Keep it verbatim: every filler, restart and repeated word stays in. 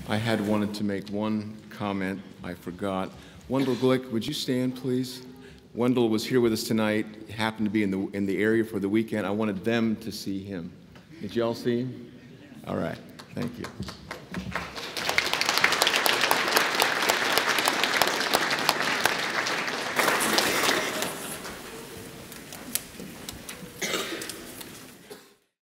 I had wanted to make one comment. I forgot. Wendell Glick, would you stand, please? Wendell was here with us tonight. He happened to be in the, in the area for the weekend. I wanted them to see him. Did you all see him? All right. Thank you.